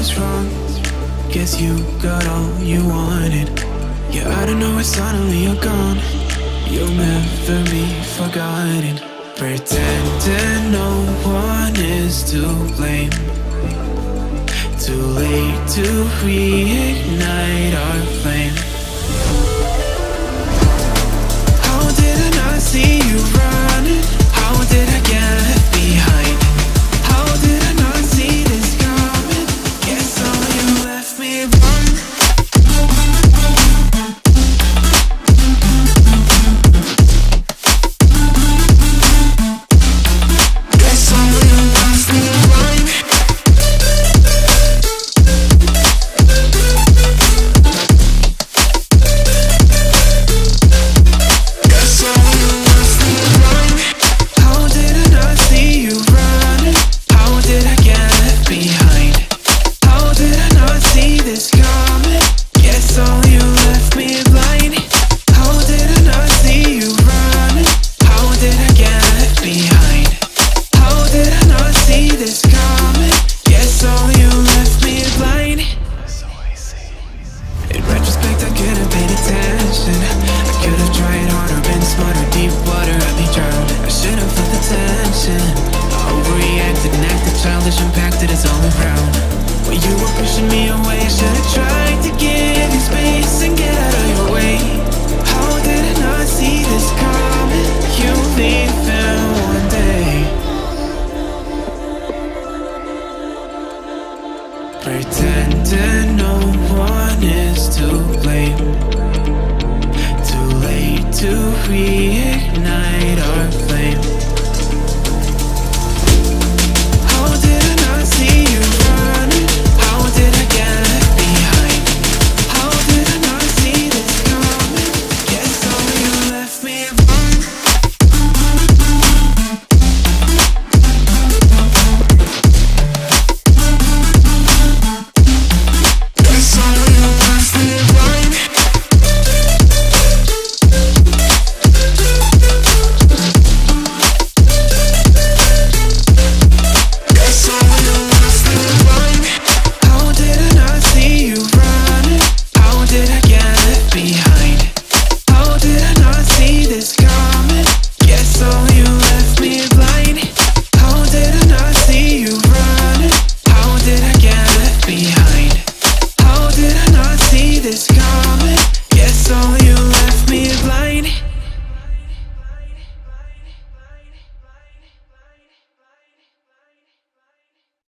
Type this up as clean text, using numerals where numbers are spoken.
was wrong. Guess you got all you wanted. Yeah, I don't know why suddenly you're gone. You'll never be forgotten. Pretending no one is to blame. Too late to reignite our flame. How did I not see you running? How did I get left behind? How did I not see this coming? Guess all you left me alone. Guess all you left me alone. Guess all you left me alone. How did I not see you running? How did I get left behind? How did I not see this coming? Guess all you left me blind. How did I not see you running? How did I get left behind? How did I not see this coming? Guess all you left me blind. In retrospect, I could have paid attention. I could have tried harder, been smarter. Deep water, I'd be drowned. I should have felt the tension. I overreacted and acted childish, impacted it's all around. When you were pushing me away, I should have tried to give you space and get out of your way. How did I not see this coming? You leaving one day. Pretending no one is to blame. Too late to reignite our flame.